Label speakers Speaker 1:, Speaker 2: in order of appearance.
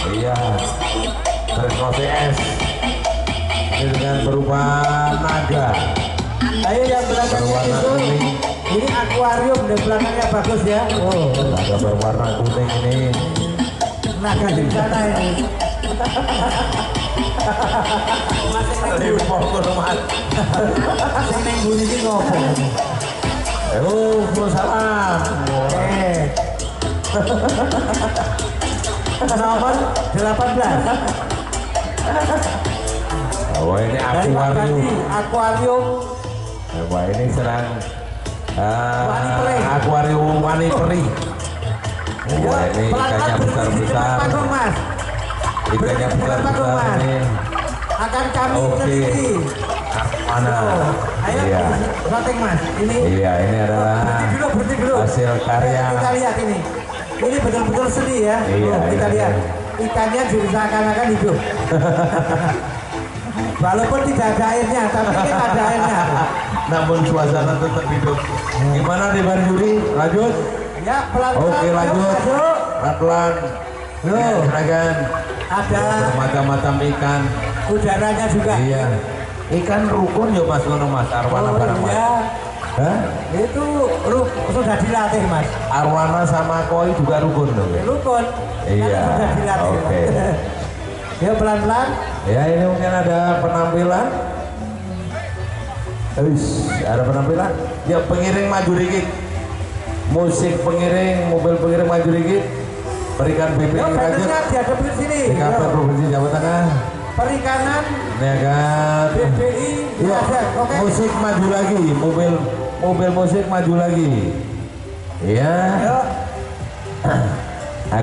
Speaker 1: Iya, Tresno CS ini dengan berupa naga.
Speaker 2: Ayo yang belakangnya
Speaker 1: berwarna
Speaker 2: itu,
Speaker 1: kuning.
Speaker 2: ini akuarium dan belakangnya bagus ya. Oh,
Speaker 1: Naga berwarna kuning ini.
Speaker 2: naga di sana ini.
Speaker 1: Fokus mas.
Speaker 2: Sing ning buni iki ngopo?
Speaker 1: Salam.
Speaker 2: Nomor 18.
Speaker 1: Oh ini akuarium.
Speaker 2: Akuarium
Speaker 1: Wah ini sedang
Speaker 2: Wani Peri.
Speaker 1: akuarium Wani Peri. Wah ini ikannya besar-besar.
Speaker 2: Mas.
Speaker 1: Ikannya besar-besar ini.
Speaker 2: Akan kami
Speaker 1: Oke.
Speaker 2: sendiri.
Speaker 1: Mana?
Speaker 2: Ayo,
Speaker 1: Iya.
Speaker 2: shooting mas. Ini.
Speaker 1: Iya ini adalah
Speaker 2: Berhenti dulu.
Speaker 1: hasil karya.
Speaker 2: Kita lihat ini. Ini betul-betul seni ya.
Speaker 1: Iya,
Speaker 2: Kita
Speaker 1: iya,
Speaker 2: lihat.
Speaker 1: iya.
Speaker 2: Ikannya juga seakan-akan hidup. Walaupun tidak ada airnya, tapi kita ada airnya.
Speaker 1: Namun suasana tetap hidup. Gimana di Bang Juri? Lanjut.
Speaker 2: Ya, pelan-pelan.
Speaker 1: Oke lanjut. Pelan-pelan.
Speaker 2: Loh.
Speaker 1: Silakan.
Speaker 2: Ada
Speaker 1: Bermacam-macam ikan.
Speaker 2: udaranya juga.
Speaker 1: Iya. Ikan rukun ya mas, ngono mas. Arwana barang mas.
Speaker 2: Ya,
Speaker 1: Hah?
Speaker 2: itu sudah dilatih mas.
Speaker 1: Arwana sama koi juga rukun loh. Ya?
Speaker 2: Rukun.
Speaker 1: Iya.
Speaker 2: Karena sudah dilatih.
Speaker 1: Oke.
Speaker 2: Ya pelan-pelan.
Speaker 1: Ya ini mungkin ada penampilan. Ada penampilan. Ya pengiring maju dikit. Musik pengiring, mobil pengiring maju dikit. Berikan BPI
Speaker 2: Yuk,
Speaker 1: lanjut.
Speaker 2: bannernya dihadapin sini.
Speaker 1: DKP
Speaker 2: Yuk.
Speaker 1: Provinsi Jawa Tengah.
Speaker 2: Perikanan
Speaker 1: Ini akan.
Speaker 2: BPI.
Speaker 1: Yuk,
Speaker 2: Ada. Oke.
Speaker 1: musik maju lagi. Mobil musik maju lagi. Iya.
Speaker 2: Yuk.